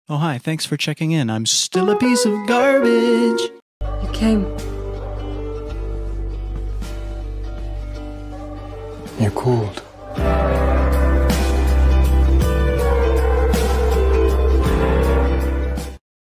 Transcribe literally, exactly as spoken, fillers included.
Oh, hi, thanks for checking in. I'm still a piece of garbage. You came. You're cold.